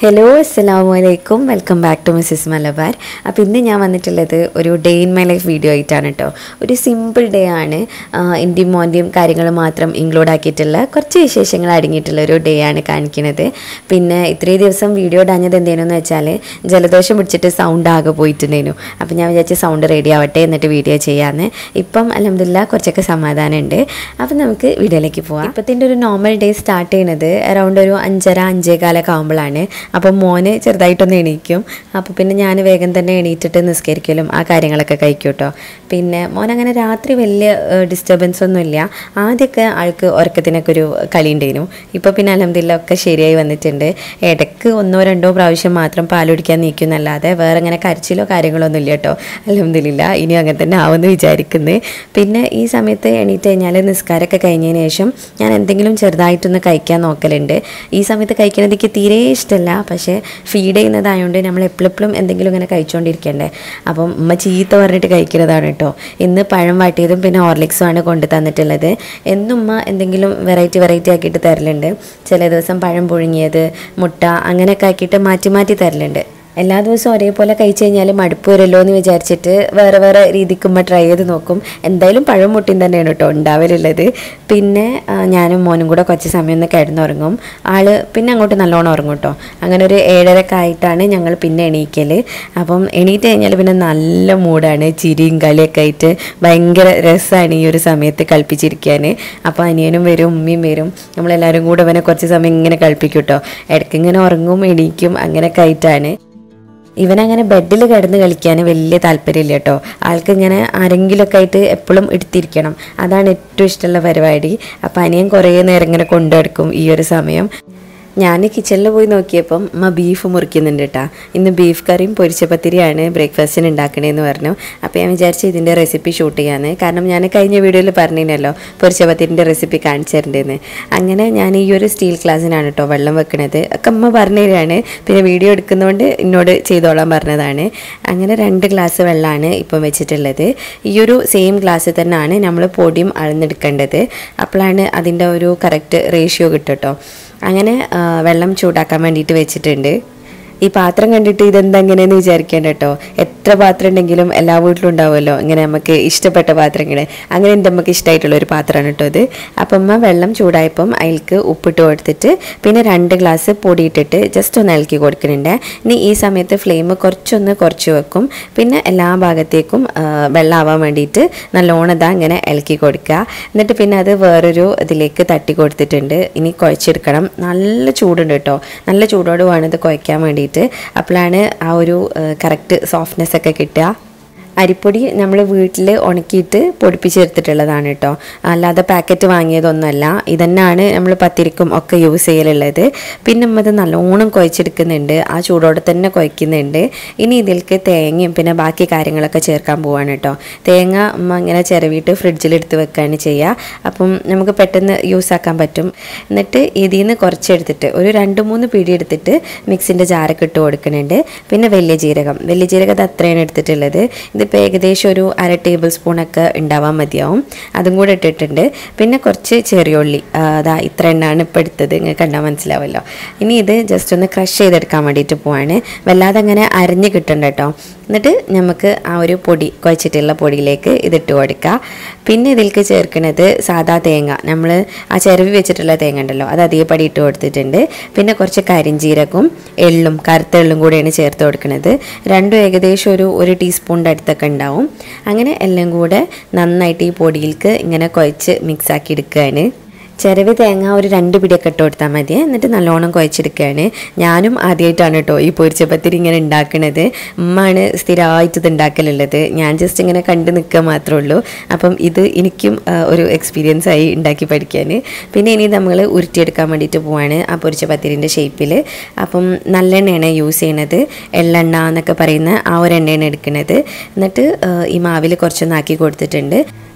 Hello, Assalamualaikum. Welcome back to Mrs. Malabar. അപ്പോൾ ഇന്ന് ഞാൻ വന്നിട്ടുള്ളത് ഒരു day in my life video ആയിട്ടാണ് കേട്ടോ. ഒരു സിമ്പിൾ ഡേ ആണ്. ഇന്ത്യയും മോൻ്റെയും കാര്യങ്ങൾ മാത്രം ഇൻക്ലൂഡ് ആക്കിയിട്ടുള്ള കുറച്ച് വിശേഷങ്ങൾ അടങ്ങിയിട്ടുള്ള ഒരു ഡേ ആണ് കാണിക്കുന്നത്. പിന്നെ ഇത്രയും ദിവസം വീഡിയോ ഇടാഞ്ഞത് എന്തേനെന്ന് വെച്ചാൽ ജലദോഷം പിടിച്ചിട്ട് സൗണ്ട് ആകെ പോയിട്ടുണ്ടായിരുന്നു. അപ്പോൾ ഞാൻ വിചാരിച്ച സൗണ്ട് റെഡി ആവട്ടെ എന്നിട്ട് വീഡിയോ ചെയ്യാമെന്ന്. ഇപ്പം അൽഹംദുലില്ലാ കുറച്ചൊക്കെ സമാധാനമുണ്ട്. അപ്പോൾ നമുക്ക് വീഡിയോയിലേക്ക് പോവാം. ഇപ്പോഴത്തെ ഒരു നോർമൽ ഡേ സ്റ്റാർട്ട് ചെയ്യുന്നത് അറൗണ്ട് ഒരു 5:30-5:15 ആകുമ്പോഴാണ്. അപ്പോൾ മോന് ചെറുതായിട്ടൊന്ന് എണീക്കും. അപ്പോൾ പിന്നെ ഞാൻ വേഗം തന്നെ എണീറ്റിട്ട് നിസ്കരിക്കലും ആ കാര്യങ്ങളൊക്കെ കഴിക്കും കേട്ടോ. പിന്നെ മോൻ അങ്ങനെ രാത്രി വലിയ ഡിസ്റ്റർബൻസ് ഒന്നുമില്ല. ആദ്യമൊക്കെ ആൾക്ക് ഉറക്കത്തിനൊക്കെ ഒരു കളി ഉണ്ടായിരുന്നു. ഇപ്പോൾ പിന്നെ അൽഹംദുലില്ലാ ഒക്കെ ശരിയായി വന്നിട്ടുണ്ട്. ഇടയ്ക്ക് 1-2 പ്രാവശ്യം മാത്രം പാലുടിക്കാൻ നീക്കുന്നല്ലാതെ വേറെ അങ്ങനെ കരച്ചിലോ കാര്യങ്ങളോ ഒന്നും ഇല്ല കേട്ടോ. അൽഹംദുലില്ലാ ഇനി അങ്ങനെ തന്നെ ആവുമെന്ന് വിചാരിക്കുന്നത്. പിന്നെ ഈ സമയത്ത് എണീറ്റ് കഴിഞ്ഞാൽ നിസ്കാരമൊക്കെ കഴിഞ്ഞതിന് ശേഷം ഞാൻ എന്തെങ്കിലും ചെറുതായിട്ടൊന്ന് കഴിക്കാൻ നോക്കലുണ്ട്. ഈ സമയത്ത് കഴിക്കുന്നത് എനിക്ക് തീരെ ഇഷ്ടമല്ല. പക്ഷേ ഫീഡ് ചെയ്യുന്നതായതുകൊണ്ട് നമ്മൾ എപ്പോഴും എന്തെങ്കിലും ഇങ്ങനെ കഴിച്ചുകൊണ്ടിരിക്കണ്ടേ. അപ്പം ഉമ്മ ചീത്ത പറഞ്ഞിട്ട് കഴിക്കുന്നതാണ് കേട്ടോ. ഇന്ന് പഴം വാട്ടിയതും പിന്നെ ഹോർലിക്സുമാണ് കൊണ്ട് തന്നിട്ടുള്ളത്. എന്നും ഉമ്മ എന്തെങ്കിലും വെറൈറ്റി ആക്കിയിട്ട് തരലുണ്ട്. ചില ദിവസം പഴം പുഴുങ്ങിയത്, മുട്ട അങ്ങനെയൊക്കെ ആക്കിയിട്ട് മാറ്റി തരലുണ്ട്. എല്ലാ ദിവസവും ഒരേപോലെ കഴിച്ച് കഴിഞ്ഞാൽ മടുപ്പ് വരുമല്ലോ എന്ന് വിചാരിച്ചിട്ട് വേറെ രീതിക്കുമ്പോൾ ട്രൈ ചെയ്ത് നോക്കും. എന്തായാലും പഴം മുട്ടയും തന്നെയാണ് കേട്ടോ ഉണ്ടാവലുള്ളത്. പിന്നെ ഞാനും മോനും കൂടെ കുറച്ച് സമയം ഒന്ന് കിടന്നുറങ്ങും. പിന്നെ അങ്ങോട്ട് നല്ലോണം ഉറങ്ങും കേട്ടോ. അങ്ങനെ ഒരു 7:30 ആയിട്ടാണ് ഞങ്ങൾ പിന്നെ എണീക്കൽ. അപ്പം എണീറ്റ് കഴിഞ്ഞാൽ പിന്നെ നല്ല മൂടാണ്. ചിരിയും കളിയൊക്കെ ആയിട്ട് ഭയങ്കര രസമാണ് ഈ ഒരു സമയത്ത് കളിപ്പിച്ചിരിക്കാൻ. അപ്പോൾ അനിയനും വരും, ഉമ്മയും വരും. നമ്മളെല്ലാവരും കൂടെ അവനെ കുറച്ച് സമയം ഇങ്ങനെ കളിപ്പിക്കും കേട്ടോ. ഇടയ്ക്ക് ഇങ്ങനെ ഉറങ്ങും, എണീക്കും, അങ്ങനെയൊക്കെ ആയിട്ടാണ്. ഇവനങ്ങനെ ബെഡിൽ കിടന്ന് കളിക്കാൻ വലിയ താല്പര്യമില്ല കേട്ടോ. ആൾക്ക് ഇങ്ങനെ ആരെങ്കിലുമൊക്കെ ആയിട്ട് എപ്പോഴും എടുത്തിരിക്കണം. അതാണ് ഏറ്റവും ഇഷ്ടമുള്ള പരിപാടി. അപ്പോൾ അനിയൻ കുറേ നേരം ഇങ്ങനെ കൊണ്ടുനടക്കും ഈ ഒരു സമയം. ഞാൻ കിച്ചണിൽ പോയി നോക്കിയപ്പം അമ്മ ബീഫ് മുറിക്കുന്നുണ്ട് കേട്ടോ. ഇന്ന് ബീഫ് കറിയും പൊരിച്ച പത്തിരിയാണ് ബ്രേക്ക്ഫാസ്റ്റിന് ഉണ്ടാക്കണേന്ന് പറഞ്ഞു. അപ്പോൾ ഞാൻ വിചാരിച്ചു ഇതിൻ്റെ റെസിപ്പി ഷൂട്ട് ചെയ്യാമെന്ന്. കാരണം ഞാൻ കഴിഞ്ഞ വീഡിയോയിൽ പറഞ്ഞിരുന്നല്ലോ പൊരിച്ച പത്തിരിൻ്റെ റെസിപ്പി കാണിച്ചു തരേണ്ടതെന്ന്. അങ്ങനെ ഞാൻ ഈ ഒരു സ്റ്റീൽ ഗ്ലാസ്സിനാണ് കേട്ടോ വെള്ളം വെക്കണത്. ഒക്കെ അമ്മ പറഞ്ഞു തരാണ്. പിന്നെ വീഡിയോ എടുക്കുന്നതുകൊണ്ട് എന്നോട് ചെയ്തോളാൻ പറഞ്ഞതാണ്. അങ്ങനെ 2 ഗ്ലാസ് വെള്ളമാണ് ഇപ്പം വെച്ചിട്ടുള്ളത്. ഈ ഒരു സെയിം ഗ്ലാസ്സിൽ തന്നെയാണ് നമ്മൾ പൊടിയും അളന്നെടുക്കേണ്ടത്. അപ്പോഴാണ് അതിൻ്റെ ഒരു കറക്റ്റ് റേഷ്യോ കിട്ടും കേട്ടോ. അങ്ങനെ വെള്ളം ചൂടാക്കാൻ വേണ്ടിയിട്ട് വെച്ചിട്ടുണ്ട്. ഈ പാത്രം കണ്ടിട്ട് ഇതെന്താ എങ്ങനെയെന്ന് വിചാരിക്കേണ്ട കേട്ടോ. എത്ര പാത്രം ഉണ്ടെങ്കിലും എല്ലാ വീട്ടിലും ഉണ്ടാവുമല്ലോ ഇങ്ങനെ നമുക്ക് ഇഷ്ടപ്പെട്ട പാത്രങ്ങൾ. അങ്ങനെ എൻ്റെ നമുക്ക് ഇഷ്ടമായിട്ടുള്ളൊരു പാത്രമാണ് കേട്ടോ ഇത്. അപ്പം അമ്മ വെള്ളം ചൂടായപ്പം അതിലേക്ക് ഉപ്പിട്ട് കൊടുത്തിട്ട് പിന്നെ 2 ഗ്ലാസ് പൊടി ഇട്ടിട്ട് ജസ്റ്റ് ഒന്ന് ഇളക്കി കൊടുക്കുന്നുണ്ട്. ഇനി ഈ സമയത്ത് ഫ്ലെയിം കുറച്ച് വെക്കും. പിന്നെ എല്ലാ ഭാഗത്തേക്കും വെള്ളം ആവാൻ വേണ്ടിയിട്ട് നല്ലോണം ഇങ്ങനെ ഇളക്കി കൊടുക്കുക. എന്നിട്ട് പിന്നെ അത് വേറൊരു ഇതിലേക്ക് തട്ടി കൊടുത്തിട്ടുണ്ട്. ഇനി കുഴച്ചെടുക്കണം. നല്ല ചൂടുണ്ട് കേട്ടോ. നല്ല ചൂടോട് വേണം ഇത് കുഴയ്ക്കാൻ വേണ്ടിയിട്ട്. അപ്പോഴാണ് ആ ഒരു കറക്റ്റ് സോഫ്റ്റ്നെസ് ഒക്കെ കിട്ടുക. അരിപ്പൊടി നമ്മൾ വീട്ടിൽ ഉണക്കിയിട്ട് പൊടിപ്പിച്ചെടുത്തിട്ടുള്ളതാണ് കേട്ടോ. അല്ലാതെ പാക്കറ്റ് വാങ്ങിയതൊന്നുമല്ല. ഇതന്നെയാണ് നമ്മൾ പത്തിരിക്കും ഒക്കെ യൂസ് ചെയ്യലുള്ളത്. പിന്നെ അത് നല്ലോണം കുഴച്ചെടുക്കുന്നുണ്ട്. ആ ചൂടോടെ തന്നെ കുഴക്കുന്നുണ്ട്. ഇനി ഇതിലേക്ക് തേങ്ങയും പിന്നെ ബാക്കി കാര്യങ്ങളൊക്കെ ചേർക്കാൻ പോവാണ് കേട്ടോ. തേങ്ങ ഇങ്ങനെ ചിരവിയിട്ട് ഫ്രിഡ്ജിലെടുത്ത് വെക്കുകയാണ് ചെയ്യുക. അപ്പം നമുക്ക് പെട്ടെന്ന് യൂസ് ആക്കാൻ പറ്റും. എന്നിട്ട് ഇതിൽ നിന്ന് കുറച്ചെടുത്തിട്ട് ഒരു 2-3 പിടി എടുത്തിട്ട് മിക്സിൻ്റെ ജാറൊക്കെ ഇട്ട് കൊടുക്കുന്നുണ്ട്. പിന്നെ വലിയ ജീരകം അത്രയാണ് എടുത്തിട്ടുള്ളത്. ഇതിപ്പോൾ ഏകദേശം ഒരു 1/2 ടേബിൾ സ്പൂണൊക്കെ ഉണ്ടാവാൻ മതിയാവും. അതും കൂടെ ഇട്ടിട്ടുണ്ട്. പിന്നെ കുറച്ച് ചെറിയ ഉള്ളി ഇത്ര എണ്ണമാണ് ഇപ്പോൾ എടുത്തത്. നിങ്ങൾക്ക് കണ്ടാൽ മനസ്സിലാവുമല്ലോ. ഇനി ഇത് ജസ്റ്റ് ഒന്ന് ക്രഷ് ചെയ്തെടുക്കാൻ വേണ്ടിയിട്ട് പോവാണ്. വല്ലാതെ അങ്ങനെ അരഞ്ഞ് കിട്ടണ്ട കേട്ടോ. എന്നിട്ട് നമുക്ക് ആ ഒരു പൊടി കുഴച്ചിട്ടുള്ള പൊടിയിലേക്ക് ഇതിട്ട് കൊടുക്കുക. പിന്നെ ഇതിലേക്ക് ചേർക്കുന്നത് സാദാ തേങ്ങ, നമ്മൾ ആ ചിരവി വെച്ചിട്ടുള്ള തേങ്ങ ഉണ്ടല്ലോ അത് അതേപടി ഇട്ട് കൊടുത്തിട്ടുണ്ട്. പിന്നെ കുറച്ച് കരിഞ്ജീരകവും എള്ളും കറുത്ത എള്ളും കൂടെയാണ് ചേർത്ത് കൊടുക്കുന്നത്. രണ്ടും ഏകദേശം ഒരു ടീസ്പൂണിൻ്റെ അടുത്തൊക്കെ ഉണ്ടാവും. അങ്ങനെ എല്ലാം കൂടെ നന്നായിട്ട് ഈ പൊടിയിലേക്ക് ഇങ്ങനെ കുഴച്ച് മിക്സാക്കി എടുക്കുകയാണ്. ചിരവി തേങ്ങ ഒരു 2 പിടിയൊക്കെ ഇട്ട് കൊടുത്താൽ മതി. എന്നിട്ട് നല്ലോണം കുഴച്ചെടുക്കുകയാണ്. ഞാനും ആദ്യമായിട്ടാണ് കേട്ടോ ഈ പൊരിച്ച പത്തിരി ഇങ്ങനെ ഉണ്ടാക്കുന്നത്. ഉമ്മാണ് സ്ഥിരമായിട്ട് ഇത് ഉണ്ടാക്കലുള്ളത്. ഞാൻ ജസ്റ്റ് ഇങ്ങനെ കണ്ടു നിൽക്കുക മാത്രമേ ഉള്ളൂ. അപ്പം ഇത് എനിക്കും ഒരു എക്സ്പീരിയൻസ് ആയി ഉണ്ടാക്കി പഠിക്കാൻ. പിന്നെ ഇനി നമ്മൾ ഉരുട്ടിയെടുക്കാൻ വേണ്ടിയിട്ട് പോവാണ് ആ പൊരിച്ച പത്തിരിൻ്റെ ഷേപ്പിൽ. അപ്പം നല്ലെണ്ണയാണ് യൂസ് ചെയ്യണത്. എള്ളെണ്ണ എന്നൊക്കെ പറയുന്ന ആ ഒരു എണ്ണയാണ് എടുക്കുന്നത്. എന്നിട്ട് ഈ മാവിൽ കുറച്ചൊന്നാക്കി കൊടുത്തിട്ടുണ്ട്.